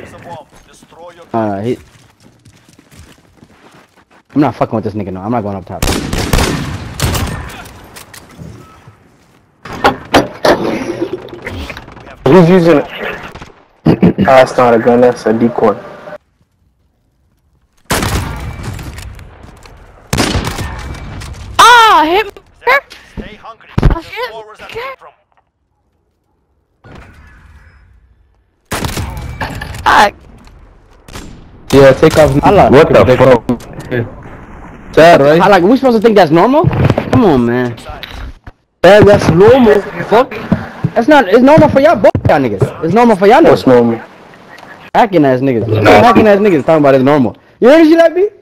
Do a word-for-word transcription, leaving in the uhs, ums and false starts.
Uh, he. I'm not fucking with this nigga. No, I'm not going up top. He's using it. Ah, that's not a gun. That's a decoy. Ah, hit me. Stay hungry. Oh, shit. Ah, Yeah, take off. I love What the fuck? Sad, right? I like. We supposed to think that's normal? Come on, man. Yeah, that's normal. Fuck. That's not. It's normal for y'all, both y'all niggas. It's normal for y'all What's niggas. normal? Hacking ass niggas. Hacking ass niggas talking about it's normal. You heard shit like me?